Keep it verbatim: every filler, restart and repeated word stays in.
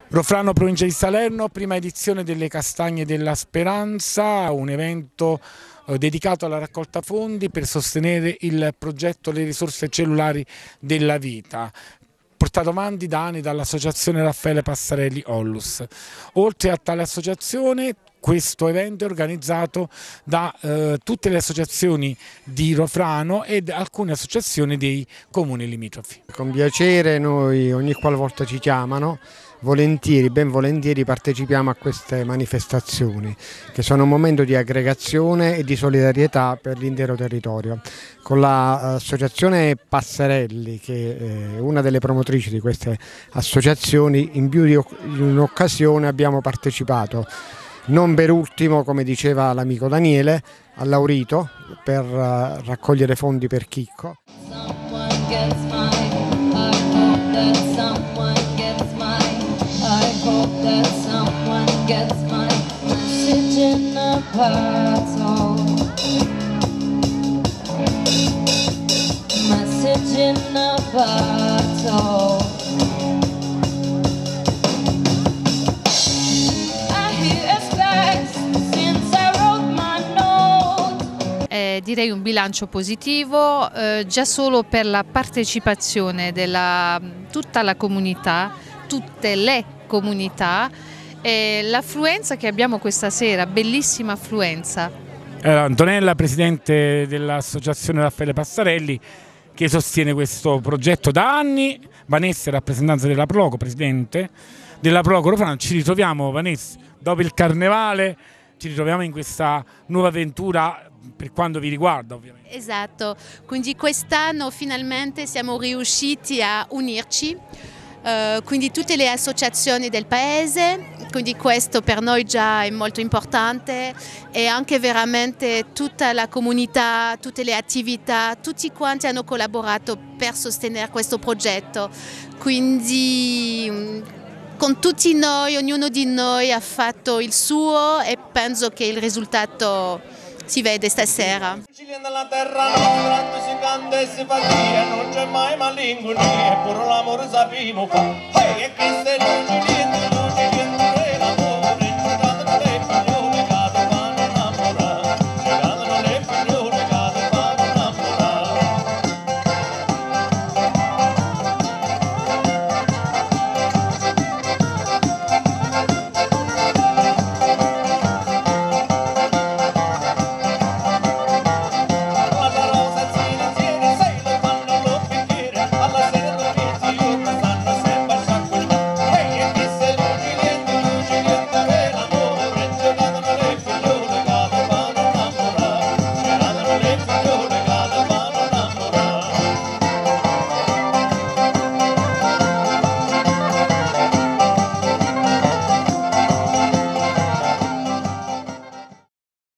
Rofrano, provincia di Salerno, prima edizione delle Castagne della Speranza, un evento eh, dedicato alla raccolta fondi per sostenere il progetto Le risorse cellulari della vita, portato avanti da anni dall'associazione Raffaele Passarelli Onlus. Oltre a tale associazione, questo evento è organizzato da eh, tutte le associazioni di Rofrano ed alcune associazioni dei comuni limitrofi. Con piacere, noi ogni qualvolta ci chiamano, volentieri, ben volentieri partecipiamo a queste manifestazioni che sono un momento di aggregazione e di solidarietà per l'intero territorio. Con l'associazione Passarelli, che è una delle promotrici di queste associazioni, in più di un'occasione abbiamo partecipato, non per ultimo, come diceva l'amico Daniele, a Laurito per raccogliere fondi per Chicco. Eh, direi un bilancio positivo, eh, già solo per la partecipazione della tutta la comunità, tutte le comunità, e l'affluenza che abbiamo questa sera, bellissima affluenza. Allora, Antonella, presidente dell'associazione Raffaele Passarelli, che sostiene questo progetto da anni. Vanessa, rappresentanza della Proco, presidente della Proco Rofrano. Ci ritroviamo, Vanessa, dopo il carnevale, ci ritroviamo in questa nuova avventura per quanto vi riguarda, ovviamente. Esatto, quindi quest'anno finalmente siamo riusciti a unirci, uh, quindi tutte le associazioni del paese, quindi questo per noi già è molto importante, e anche veramente tutta la comunità, tutte le attività, tutti quanti hanno collaborato per sostenere questo progetto, quindi con tutti noi, ognuno di noi ha fatto il suo e penso che il risultato si vede stasera. Nella terra nostra si canta e si fa dire, non c'è mai malinconia, pure l'amore sappiamo fa. E Cristo è Giulietta.